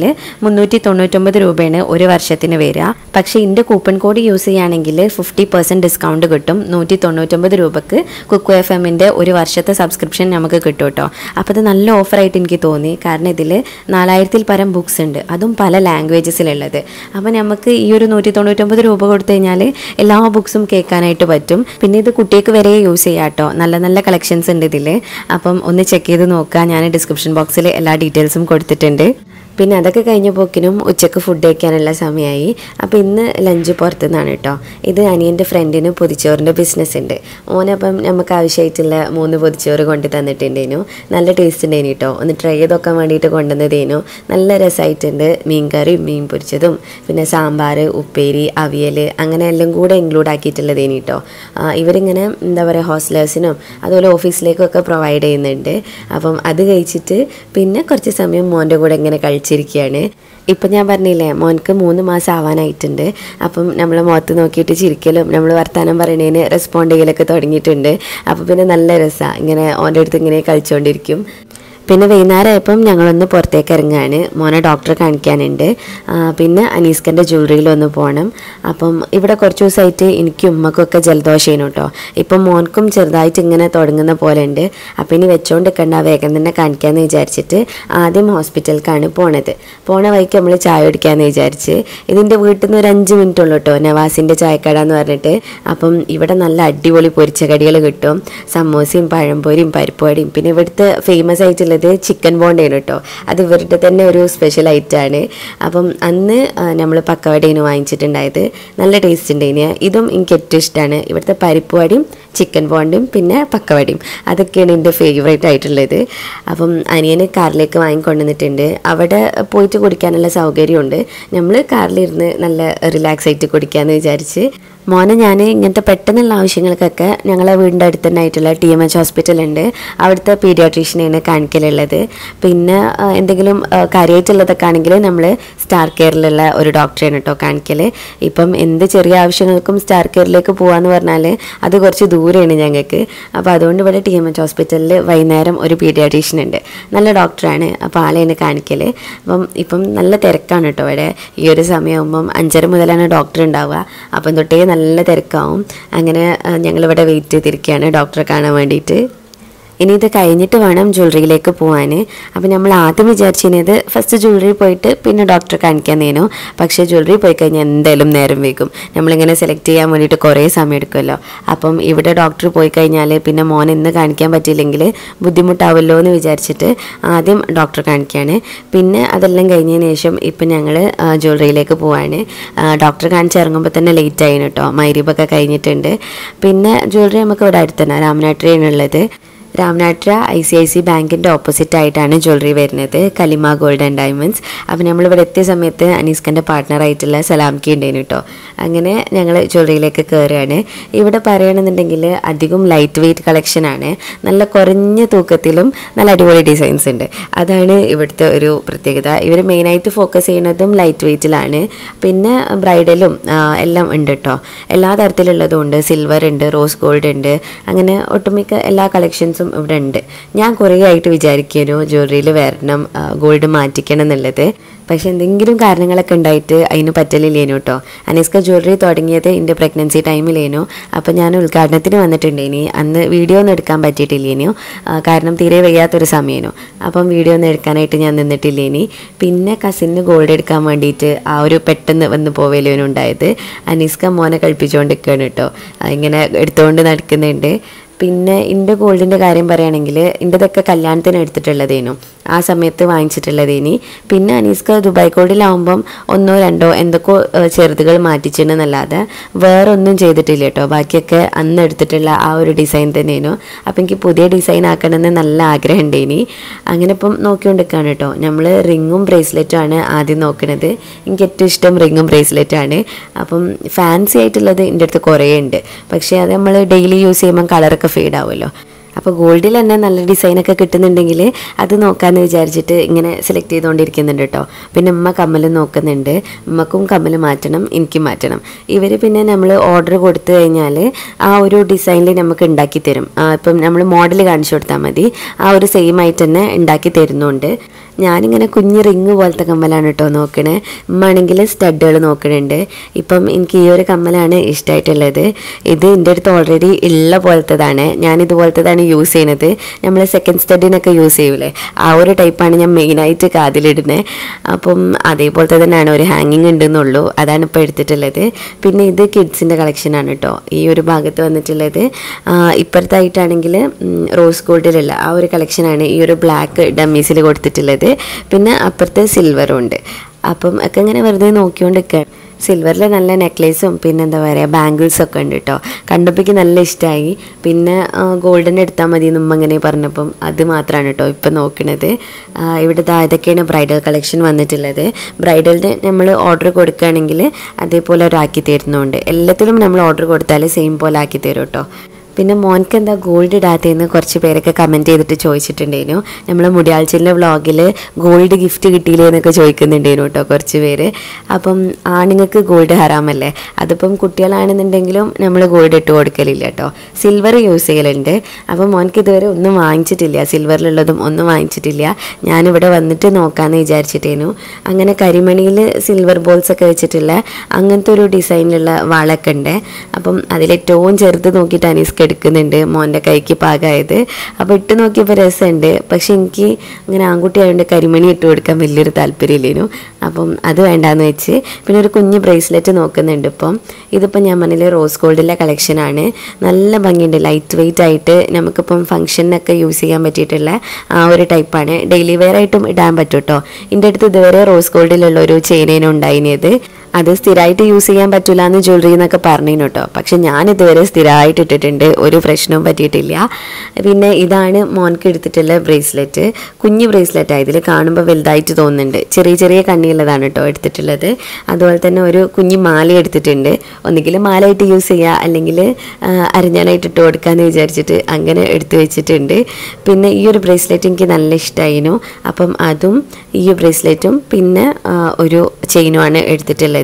399 രൂപയാണ് ഒരു വർഷത്തിന് വരിക. പക്ഷേ ഇതിൻ്റെ കൂപ്പൺ കോഡ് യൂസ് ചെയ്യുകയാണെങ്കിൽ 50% ഡിസ്കൗണ്ട് കിട്ടും. 199 രൂപക്ക് കുക്കു FM-ൻ്റെ ഒരു വർഷത്തെ സബ്സ്ക്രിപ്ഷൻ നമുക്ക് കിട്ടും കേട്ടോ. അപ്പോൾ അത് നല്ല ഓഫറായിട്ട് എനിക്ക് തോന്നി. കാരണം ഇതിൽ 4000-ൽ പരം ബുക്സ് ഉണ്ട്, അതും പല ലാംഗ്വേജസിലുള്ളത്. അപ്പോൾ നമുക്ക് ഈ ഒരു 199 രൂപ കൊടുത്തു കഴിഞ്ഞാൽ എല്ലാ ബുക്സും കേൾക്കാനായിട്ട് പറ്റും. പിന്നെ ഇത് കുട്ടികൾക്ക് വരെ യൂസ് ചെയ്യാം കേട്ടോ. നല്ല നല്ല കളക്ഷൻസ് ഉണ്ട് ഇതിൽ. അപ്പം ഒന്ന് ചെക്ക് ചെയ്ത് നോക്കുക. ഞാൻ ഡിസ്ക്രിപ്ഷൻ ബോക്സിൽ എല്ലാ ഡീറ്റെയിൽസും കൊടുത്തിട്ടുണ്ട്. പിന്നെ അതൊക്കെ കഴിഞ്ഞപ്പോക്കിനും ഉച്ചക്ക് ഫുഡ് കഴിക്കാനുള്ള സമയമായി. അപ്പോൾ ഇന്ന് ലഞ്ച് പുറത്തുനിന്നാണ് കേട്ടോ. ഇത് അനിയൻ്റെ ഫ്രണ്ടിന് പൊതിച്ചോറിൻ്റെ ബിസിനസ് ഉണ്ട്. ഓനപ്പം നമുക്ക് ആവശ്യമായിട്ടുള്ള 3 പൊതിച്ചോറ് കൊണ്ട് തന്നിട്ടുണ്ടേനു. നല്ല ടേസ്റ്റ് ഉണ്ടായിന് കേട്ടോ. ഒന്ന് ട്രൈ ചെയ്ത് നോക്കാൻ വേണ്ടിയിട്ട് കൊണ്ടുവന്നതേനു. നല്ല രസമായിട്ടുണ്ട്. മീൻ കറിയും മീൻ പൊരിച്ചതും പിന്നെ സാമ്പാർ, ഉപ്പേരി, അവിയൽ അങ്ങനെ എല്ലാം കൂടെ ഇൻക്ലൂഡ് ആക്കിയിട്ടുള്ളതേനു കേട്ടോ. ഇവരിങ്ങനെ എന്താ പറയുക ഹോസ്റ്റലേഴ്സിനും അതുപോലെ ഓഫീസിലേക്കൊക്കെ പ്രൊവൈഡ് ചെയ്യുന്നുണ്ട്. അപ്പം അത് കഴിച്ചിട്ട് പിന്നെ കുറച്ച് സമയം മോൻ്റെ കൂടെ ഇങ്ങനെ ിരിക്കുകയാണ്. ഇപ്പം ഞാൻ പറഞ്ഞില്ലേ മോൻക്ക് 3 മാസം ആവാനായിട്ടുണ്ട്. അപ്പം നമ്മൾ മുഖത്ത് നോക്കിയിട്ട് ചിരിക്കലും നമ്മൾ വർത്തമാനം പറയണതിന് റെസ്പോണ്ട് ചെയ്യലൊക്കെ തുടങ്ങിയിട്ടുണ്ട്. അപ്പോൾ പിന്നെ നല്ല രസമാണ്. ഇങ്ങനെ ഓൻ്റെ അടുത്ത് ഇങ്ങനെ കളിച്ചുകൊണ്ടിരിക്കും. പിന്നെ വൈകുന്നേരമായപ്പം ഞങ്ങളൊന്ന് പുറത്തേക്ക് ഇറങ്ങുകയാണ്. മോനെ ഡോക്ടറെ കാണിക്കാനുണ്ട്. പിന്നെ അനീസ്കൻ്റെ ജ്വല്ലറിയിലൊന്ന് പോകണം. അപ്പം ഇവിടെ കുറച്ച് ദിവസമായിട്ട് എനിക്കും ഉമ്മക്കൊക്കെ ജലദോഷമാണ് കേട്ടോ. ഇപ്പം മോൻക്കും ചെറുതായിട്ട് ഇങ്ങനെ തുടങ്ങുന്ന പോലെ ഉണ്ട്. അപ്പം ഇനി വെച്ചോണ്ടിരിക്കണ്ട, വേഗം തന്നെ കാണിക്കാമെന്ന് വിചാരിച്ചിട്ട് ആദ്യം ഹോസ്പിറ്റലിലേക്കാണ് പോണത്. പോണ വഴിക്ക് നമ്മൾ ചായ കുടിക്കാമെന്ന് വിചാരിച്ച്. ഇതിൻ്റെ വീട്ടിൽ നിന്ന് ഒരു 5 മിനിറ്റ് ഉള്ളൂ കേട്ടോ നവാസിൻ്റെ ചായക്കട എന്ന് പറഞ്ഞിട്ട്. അപ്പം ഇവിടെ നല്ല അടിപൊളി പൊരിച്ച കടികൾ കിട്ടും. സമോസയും പഴംപൊരിയും പരിപ്പുവടിയും. പിന്നെ ഇവിടുത്തെ ഫേമസ് ആയിട്ടുള്ള ചിക്കൻ ബോണ്ടയാണ് കേട്ടോ. അത് ഇവരുടെ തന്നെ ഒരു സ്പെഷ്യൽ ഐറ്റമാണ്. അപ്പം അന്ന് നമ്മൾ പക്കവടയാണ് വാങ്ങിച്ചിട്ടുണ്ടായത്. നല്ല ടേസ്റ്റ് ഉണ്ടായിന്. ഇതും എനിക്ക് ഏറ്റവും ഇഷ്ടമാണ്. ഇവിടുത്തെ പരിപ്പുവടിയും ചിക്കൻ ബോണ്ടും പിന്നെ പക്കവടിയും അതൊക്കെയാണ് എൻ്റെ ഫേവറേറ്റ് ആയിട്ടുള്ളത്. അപ്പം അനിയന് കാറിലേക്ക് വാങ്ങിക്കൊണ്ടുവന്നിട്ടുണ്ട്. അവിടെ പോയിട്ട് കുടിക്കാനുള്ള സൗകര്യമുണ്ട്. നമ്മൾ കാറിലിരുന്ന് നല്ല റിലാക്സ് ആയിട്ട് കുടിക്കാമെന്ന് വിചാരിച്ച് മോനെ ഞാൻ ഇങ്ങനത്തെ പെട്ടെന്നുള്ള ആവശ്യങ്ങൾക്കൊക്കെ ഞങ്ങളെ വീടിൻ്റെ അടുത്ത് തന്നെ ആയിട്ടുള്ള TMH ഹോസ്പിറ്റലുണ്ട്. അവിടുത്തെ പീഡിയാട്രീഷ്യനെയാണ് കാണിക്കലുള്ളത്. പിന്നെ എന്തെങ്കിലും കാര്യമായിട്ടുള്ളതൊക്കെ ആണെങ്കിൽ നമ്മൾ സ്റ്റാർ കെയറിലുള്ള ഒരു ഡോക്ടറെയാണ് കേട്ടോ കാണിക്കൽ. ഇപ്പം എന്ത് ചെറിയ ആവശ്യങ്ങൾക്കും സ്റ്റാർ കെയറിലേക്ക് പോകാമെന്ന് പറഞ്ഞാൽ അത് കുറച്ച് ദൂരെയാണ് ഞങ്ങൾക്ക്. അപ്പോൾ അതുകൊണ്ട് ഇവിടെ TMH ഹോസ്പിറ്റലിൽ വൈകുന്നേരം ഒരു പീഡിയാട്രീഷ്യൻ ഉണ്ട്. നല്ല ഡോക്ടറാണ്. അപ്പോൾ ആളെയാണ് കാണിക്കൽ. ഇപ്പം നല്ല തിരക്കാണ് കേട്ടോ ഇവിടെ. ഈ ഒരു സമയമാകുമ്പം 5:30 മുതലാണ് ഡോക്ടർ ഉണ്ടാവുക. അപ്പം തൊട്ടേ നല്ല തിരക്കാവും. അങ്ങനെ ഞങ്ങളിവിടെ വെയിറ്റ് ചെയ്തിരിക്കുകയാണ് ഡോക്ടറെ കാണാൻ വേണ്ടിയിട്ട്. ഇനി ഇത് കഴിഞ്ഞിട്ട് വേണം ജ്വല്ലറിയിലേക്ക് പോകാൻ. അപ്പോൾ നമ്മൾ ആദ്യം വിചാരിച്ചിരുന്നത് ഫസ്റ്റ് ജ്വല്ലറി പോയിട്ട് പിന്നെ ഡോക്ടറെ കാണിക്കാൻ നേനു. പക്ഷേ ജ്വല്ലറി പോയി കഴിഞ്ഞാൽ എന്തായാലും നേരം വൈകും. നമ്മളിങ്ങനെ സെലക്ട് ചെയ്യാൻ വേണ്ടിയിട്ട് കുറേ സമയം എടുക്കുമല്ലോ. അപ്പം ഇവിടെ ഡോക്ടർ പോയി കഴിഞ്ഞാൽ പിന്നെ മോൻ ഇന്ന് കാണിക്കാൻ പറ്റിയില്ലെങ്കിൽ ബുദ്ധിമുട്ടാവുമല്ലോ എന്ന് വിചാരിച്ചിട്ട് ആദ്യം ഡോക്ടറെ കാണിക്കുകയാണ്. പിന്നെ അതെല്ലാം കഴിഞ്ഞതിന് ശേഷം ഇപ്പം ഞങ്ങൾ ജ്വല്ലറിയിലേക്ക് പോവാണ്. ഡോക്ടറെ കാണിച്ചിറങ്ങുമ്പോൾ തന്നെ ലേറ്റ് ആയിന് കേട്ടോ. മഗ്‌രിബൊക്കെ കഴിഞ്ഞിട്ടുണ്ട്. പിന്നെ ജ്വല്ലറി നമുക്ക് ഇവിടെ അടുത്ത് തന്നെ രാമനാട്ടുകരയാണുള്ളത്. രാമനാട്ടുകര ICIC ബാങ്കിൻ്റെ ഓപ്പോസിറ്റ് ആയിട്ടാണ് ജ്വല്ലറി വരുന്നത്, കലിമ ഗോൾഡ് ആൻഡ് ഡയമണ്ട്സ്. അപ്പോൾ നമ്മളിവിടെ എത്തിയ സമയത്ത് അനീസ്കൻ്റെ പാർട്ട്ണറായിട്ടുള്ള സലാംക്കി ഉണ്ടായിരുന്നു കേട്ടോ. അങ്ങനെ ഞങ്ങൾ ജ്വല്ലറിയിലേക്ക് കയറുകയാണ്. ഇവിടെ പറയുകയാണെന്നുണ്ടെങ്കിൽ അധികം ലൈറ്റ് വെയ്റ്റ് കളക്ഷനാണ്. നല്ല കുറഞ്ഞ തൂക്കത്തിലും നല്ല അടിപൊളി ഡിസൈൻസ് ഉണ്ട്. അതാണ് ഇവിടുത്തെ ഒരു പ്രത്യേകത. ഇവർ മെയിനായിട്ട് ഫോക്കസ് ചെയ്യുന്നതും ലൈറ്റ് വെയ്റ്റിലാണ്. പിന്നെ ബ്രൈഡലും എല്ലാം ഉണ്ട് കേട്ടോ. എല്ലാ തരത്തിലുള്ളതും ഉണ്ട്. സിൽവർ ഉണ്ട്, റോസ് ഗോൾഡ് ഉണ്ട്. അങ്ങനെ ഒട്ടുമിക്ക എല്ലാ കളക്ഷൻസും ഇവിടെ ഉണ്ട്. ഞാൻ കുറേ ആയിട്ട് വിചാരിക്കുന്നു ജ്വല്ലറിയിൽ വരണം, ഗോൾഡ് മാറ്റിക്കണം എന്നുള്ളത്. പക്ഷെ എന്തെങ്കിലും കാരണങ്ങളൊക്കെ ഉണ്ടായിട്ട് അതിന് പറ്റലില്ലേനു കേട്ടോ. അനീസ്ക ജ്വല്ലറി തുടങ്ങിയത് എൻ്റെ പ്രഗ്നൻസി ടൈമിലേനു. അപ്പോൾ ഞാൻ ഉദ്ഘാടനത്തിന് വന്നിട്ടുണ്ടേനി. അന്ന് വീഡിയോ ഒന്നും എടുക്കാൻ പറ്റിയിട്ടില്ലേനു. കാരണം തീരെ വയ്യാത്തൊരു സമയമേനു. അപ്പം വീഡിയോ ഒന്നും എടുക്കാനായിട്ട് ഞാൻ നിന്നിട്ടില്ലേനി. പിന്നെ കസിന് ഗോൾഡ് എടുക്കാൻ വേണ്ടിയിട്ട് ആ ഒരു പെട്ടെന്ന് വന്ന് പോവേലേനു ഉണ്ടായത്. അനീസ്ക മോനെ കളിപ്പിച്ചുകൊണ്ടിരിക്കുകയാണ് കേട്ടോ. ഇങ്ങനെ എടുത്തുകൊണ്ട് നടക്കുന്നുണ്ട്. പിന്നെ എൻ്റെ ഗോൾഡിൻ്റെ കാര്യം പറയുകയാണെങ്കിൽ എൻ്റെതൊക്കെ കല്യാണത്തിന് എടുത്തിട്ടുള്ളതേനു. ആ സമയത്ത് വാങ്ങിച്ചിട്ടുള്ളതേനി. പിന്നെ അനീസ്ക ദുബായ് ഗോൾഡിലാവുമ്പം 1-2 എന്തൊക്കെ ചെറുതുകൾ മാറ്റിച്ചിട്ടുണ്ടെന്നല്ലാതെ വേറെ ഒന്നും ചെയ്തിട്ടില്ല കേട്ടോ. ബാക്കിയൊക്കെ അന്ന് എടുത്തിട്ടുള്ള ആ ഒരു ഡിസൈൻ തന്നെയായിരുന്നു. അപ്പം എനിക്ക് പുതിയ ഡിസൈൻ ആക്കണമെന്ന് നല്ല ആഗ്രഹം ഉണ്ടേനി. അങ്ങനെ ഇപ്പം നോക്കിക്കൊണ്ടിരിക്കുകയാണ് കേട്ടോ. നമ്മൾ റിങ്ങും ബ്രേസ്ലെറ്റും ആണ് ആദ്യം നോക്കുന്നത്. എനിക്ക് ഏറ്റവും ഇഷ്ടം റിങ്ങും ബ്രേസ്ലെറ്റാണ്. അപ്പം ഫാൻസി ആയിട്ടുള്ളത് എൻ്റെ അടുത്ത് കുറേ ഉണ്ട്. പക്ഷേ അത് നമ്മൾ ഡെയിലി യൂസ് ചെയ്യുമ്പം കളറൊക്കെ ഫെയ്ഡ് ആവുമല്ലോ. അപ്പോൾ ഗോൾഡിൽ തന്നെ നല്ല ഡിസൈനൊക്കെ കിട്ടുന്നുണ്ടെങ്കിൽ അത് നോക്കാമെന്ന് വിചാരിച്ചിട്ട് ഇങ്ങനെ സെലക്ട് ചെയ്തുകൊണ്ടിരിക്കുന്നുണ്ട് കേട്ടോ. പിന്നെ ഉമ്മ കമ്മൽ നോക്കുന്നുണ്ട്. ഉമ്മക്കും കമ്മൽ മാറ്റണം, എനിക്കും മാറ്റണം. ഇവർ പിന്നെ നമ്മൾ ഓർഡർ കൊടുത്തു കഴിഞ്ഞാൽ ആ ഒരു ഡിസൈനിൽ നമുക്ക് ഉണ്ടാക്കി തരും. ഇപ്പം നമ്മൾ മോഡൽ കാണിച്ചു കൊടുത്താൽ മതി, ആ ഒരു സെയിം ആയിട്ട് തന്നെ ഉണ്ടാക്കി തരുന്നുണ്ട്. ഞാനിങ്ങനെ കുഞ്ഞ് റിങ് പോലത്തെ കമ്മലാണ് കേട്ടോ നോക്കണേ. ഉമ്മാണെങ്കിൽ സ്റ്റഡുകൾ നോക്കണുണ്ട്. ഇപ്പം എനിക്ക് ഈ ഒരു കമ്മലാണ് ഇഷ്ടമായിട്ടുള്ളത്. ഇത് എൻ്റെ അടുത്ത് ഓൾറെഡി ഉള്ള പോലത്തതാണ്. ഞാനിതുപോലത്തതാണ് യൂസ് ചെയ്യുന്നത്. നമ്മൾ സെക്കൻഡ് സ്റ്റഡിനൊക്കെ യൂസ് ചെയ്യൂലേ, ആ ഒരു ടൈപ്പാണ് ഞാൻ മെയിനായിട്ട് കാതിലിടുന്നത്. അപ്പം അതേപോലത്തെ തന്നെയാണ്, ഒരു ഹാങ്ങിങ് ഉണ്ടെന്നുള്ളൂ, അതാണ് ഇപ്പോൾ എടുത്തിട്ടുള്ളത്. പിന്നെ ഇത് കിഡ്സിൻ്റെ കളക്ഷനാണ് കേട്ടോ ഈ ഒരു ഭാഗത്ത് വന്നിട്ടുള്ളത്. ഇപ്പുറത്തായിട്ടാണെങ്കിൽ റോസ് ഗോൾഡിലുള്ള ആ ഒരു കളക്ഷനാണ് ഈ ഒരു ബ്ലാക്ക് ഡമ്മീസിൽ കൊടുത്തിട്ടുള്ളത്. പിന്നെ അപ്പുറത്ത് സിൽവറും ഉണ്ട്. അപ്പം ഒക്കെ ഇങ്ങനെ വെറുതെ നോക്കിക്കൊണ്ടിരിക്കുക. സിൽവറിൽ നല്ല നെക്ലേസും പിന്നെ എന്താ പറയുക ബാംഗിൾസൊക്കെ ഉണ്ട് കേട്ടോ. കണ്ടപ്പോഴേക്ക് നല്ല ഇഷ്ടമായി. പിന്നെ ഗോൾഡൻ എടുത്താൽ മതി എന്നുമ്മ അങ്ങനെ പറഞ്ഞപ്പം അത് മാത്രമാണ് കേട്ടോ ഇപ്പം നോക്കുന്നത്. ഇവിടെ ഇതൊക്കെയാണ് ബ്രൈഡൽ കളക്ഷൻ വന്നിട്ടുള്ളത്. ബ്രൈഡലിന് നമ്മൾ ഓർഡർ കൊടുക്കുകയാണെങ്കിൽ അതേപോലെ ഒരാക്കി തരുന്നുണ്ട്. എല്ലാത്തിലും നമ്മൾ ഓർഡർ കൊടുത്താൽ സെയിം പോലെ ആക്കി തരും കേട്ടോ. പിന്നെ മോൻക്ക് എന്താ ഗോൾഡ് ഇടാത്തതെന്ന് കുറച്ച് പേരൊക്കെ കമൻറ്റ് ചെയ്തിട്ട് ചോദിച്ചിട്ടുണ്ടായിരുന്നു. നമ്മൾ മുടിയാഴ്ചയിലെ വ്ളോഗിൽ ഗോൾഡ് ഗിഫ്റ്റ് കിട്ടിയില്ലേ എന്നൊക്കെ ചോദിക്കുന്നുണ്ടായിരുന്നു കേട്ടോ കുറച്ച് പേര്. അപ്പം ആണുങ്ങൾക്ക് ഗോൾഡ് ഹറാമല്ലേ, അതിപ്പം കുട്ടികളാണെന്നുണ്ടെങ്കിലും നമ്മൾ ഗോൾഡ് ഇട്ട് കൊടുക്കലില്ല കേട്ടോ. സിൽവർ യൂസ് ചെയ്യലുണ്ട്. അപ്പം മോൻക്ക് ഇതുവരെ ഒന്നും വാങ്ങിച്ചിട്ടില്ല, സിൽവറിലുള്ളതും ഒന്നും വാങ്ങിച്ചിട്ടില്ല. ഞാനിവിടെ വന്നിട്ട് നോക്കാമെന്ന് വിചാരിച്ചിട്ടേനു. അങ്ങനെ കരിമണിയിൽ സിൽവർ ബോൾസൊക്കെ വെച്ചിട്ടുള്ള അങ്ങനത്തെ ഒരു ഡിസൈനിലുള്ള വളൊക്കെ ഉണ്ട്. അപ്പം അതിലേറ്റവും ചെറുത് നോക്കിയിട്ട് അനീസ്ക്ക് എടുക്കുന്നുണ്ട്, മോൻ്റെ കൈക്ക് പാകമായത്. അപ്പോൾ ഇട്ട് നോക്കിയപ്പോൾ രസമുണ്ട്. പക്ഷെ എനിക്ക് ഇങ്ങനെ ആൺകുട്ടി ആയതുകൊണ്ട് കരിമണി ഇട്ട് കൊടുക്കാൻ വലിയൊരു താല്പര്യമില്ലേനു. അപ്പം അത് വേണ്ടാന്ന് വെച്ച് പിന്നെ ഒരു കുഞ്ഞ് ബ്രേസ്ലെറ്റ് നോക്കുന്നുണ്ട്. ഇതിപ്പം ഞാൻ പറഞ്ഞില്ലേ റോസ് ഗോൾഡിലെ കളക്ഷനാണ്. നല്ല ഭംഗിയുണ്ട്, ലൈറ്റ് വെയ്റ്റ് ആയിട്ട് നമുക്കിപ്പം ഫംഗ്ഷനൊക്കെ യൂസ് ചെയ്യാൻ പറ്റിയിട്ടുള്ള ആ ഒരു ടൈപ്പാണ്. ഡെയിലി വെയർ ആയിട്ടും ഇടാൻ പറ്റും കേട്ടോ. എൻ്റെ അടുത്ത് ഇതുവരെ റോസ് ഗോൾഡിലുള്ള ഒരു ചെയിനേനും ഉണ്ടായിരുന്നത്. അത് സ്ഥിരമായിട്ട് യൂസ് ചെയ്യാൻ പറ്റില്ല എന്ന് ജ്വല്ലറി എന്നൊക്കെ പറഞ്ഞു കേട്ടോ. പക്ഷെ ഞാനിതുവരെ സ്ഥിരമായിട്ട് ഇട്ടിട്ടുണ്ട്, ഒരു പ്രശ്നവും പറ്റിയിട്ടില്ല. പിന്നെ ഇതാണ് മോൻക്ക് എടുത്തിട്ടുള്ള ബ്രേസ്ലെറ്റ്. കുഞ്ഞ് ബ്രേസ്ലെറ്റാണ്, ഇതിൽ കാണുമ്പോൾ വലുതായിട്ട് തോന്നുന്നുണ്ട്. ചെറിയ ചെറിയ കണ്ണിയുള്ളതാണ് കേട്ടോ എടുത്തിട്ടുള്ളത്. അതുപോലെ തന്നെ ഒരു കുഞ്ഞ് മാല എടുത്തിട്ടുണ്ട്. ഒന്നുകിൽ മാലയായിട്ട് യൂസ് ചെയ്യുക, അല്ലെങ്കിൽ അരഞ്ഞാനായിട്ട് ഇട്ട് കൊടുക്കാമെന്ന് വിചാരിച്ചിട്ട് അങ്ങനെ എടുത്തു വെച്ചിട്ടുണ്ട്. പിന്നെ ഈ ഒരു ബ്രേസ്ലെറ്റ് എനിക്ക് നല്ല ഇഷ്ടമായിരുന്നു. അപ്പം അതും ഈ ബ്രേസ്ലെറ്റും പിന്നെ ഒരു ചെയിനുമാണ് എടുത്തിട്ടുള്ളത്.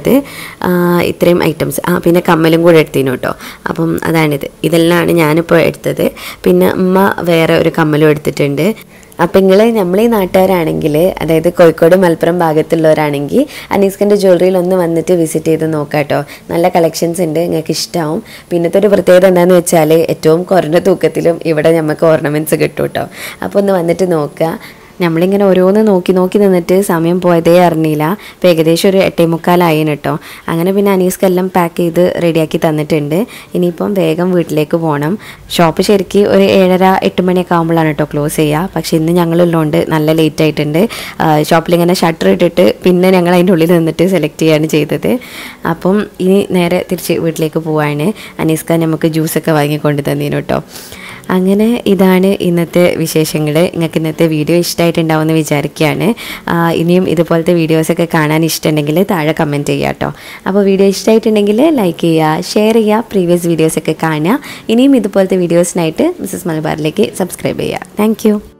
ഇത്രയും ഐറ്റംസ്. പിന്നെ കമ്മലും കൂടെ എടുത്തിരുന്നു കേട്ടോ. അപ്പം അതാണിത്. ഇതെല്ലാമാണ് ഞാനിപ്പോൾ എടുത്തത്. പിന്നെ ഉമ്മ വേറെ ഒരു കമ്മലും എടുത്തിട്ടുണ്ട്. അപ്പം നമ്മളീ നാട്ടുകാരാണെങ്കിൽ, അതായത് കോഴിക്കോട് മലപ്പുറം ഭാഗത്തുള്ളവരാണെങ്കിൽ അനീസ്കൻ്റെ ജ്വല്ലറിയിൽ ഒന്ന് വന്നിട്ട് വിസിറ്റ് ചെയ്ത് നോക്കാം കേട്ടോ. നല്ല കളക്ഷൻസ് ഉണ്ട്, നിങ്ങൾക്ക് ഇഷ്ടമാവും. പിന്നത്തെ ഒരു പ്രത്യേകത എന്താണെന്ന് വെച്ചാൽ ഏറ്റവും കുറഞ്ഞ തൂക്കത്തിലും ഇവിടെ നമുക്ക് ഓർണമെൻറ്റ്സ് കിട്ടും കേട്ടോ. അപ്പോൾ ഒന്ന് വന്നിട്ട് നോക്കുക. നമ്മളിങ്ങനെ ഓരോന്ന് നോക്കി നോക്കി നിന്നിട്ട് സമയം പോയതേ അറിഞ്ഞില്ല. ഇപ്പോൾ ഏകദേശം ഒരു 8:45 കേട്ടോ. അങ്ങനെ പിന്നെ അനീസ്ക്കെല്ലാം പാക്ക് ചെയ്ത് റെഡിയാക്കി തന്നിട്ടുണ്ട്. ഇനിയിപ്പം വേഗം വീട്ടിലേക്ക് പോകണം. ഷോപ്പ് ശരിക്കും ഒരു 7:30-8 മണിയൊക്കെ ആകുമ്പോഴാണ് കേട്ടോ ക്ലോസ് ചെയ്യുക. പക്ഷേ ഇന്ന് ഞങ്ങളുള്ളതുകൊണ്ട് നല്ല ലേറ്റ് ആയിട്ടുണ്ട്. ഷോപ്പിലിങ്ങനെ ഷട്ടർ ഇട്ടിട്ട് പിന്നെ ഞങ്ങൾ അതിൻ്റെ ഉള്ളിൽ നിന്നിട്ട് സെലക്ട് ചെയ്യുകയാണ് ചെയ്തത്. അപ്പം ഇനി നേരെ തിരിച്ച് വീട്ടിലേക്ക് പോവാണ്. അനീസ്ക നമുക്ക് ജ്യൂസൊക്കെ വാങ്ങിക്കൊണ്ട് തന്നീനു കേട്ടോ. അങ്ങനെ ഇതാണ് ഇന്നത്തെ വിശേഷങ്ങൾ. നിങ്ങൾക്ക് ഇന്നത്തെ വീഡിയോ ഇഷ്ടമായിട്ടുണ്ടാവുമെന്ന് വിചാരിക്കുകയാണ്. ഇനിയും ഇതുപോലത്തെ വീഡിയോസൊക്കെ കാണാൻ ഇഷ്ടമുണ്ടെങ്കിൽ താഴെ കമൻറ്റ് ചെയ്യുക കേട്ടോ. അപ്പോൾ വീഡിയോ ഇഷ്ടമായിട്ടുണ്ടെങ്കിൽ ലൈക്ക് ചെയ്യുക, ഷെയർ ചെയ്യുക, പ്രീവിയസ് വീഡിയോസൊക്കെ കാണുക. ഇനിയും ഇതുപോലത്തെ വീഡിയോസിനായിട്ട് മിസ്സസ് മലബാറിലേക്ക് സബ്സ്ക്രൈബ് ചെയ്യുക. താങ്ക്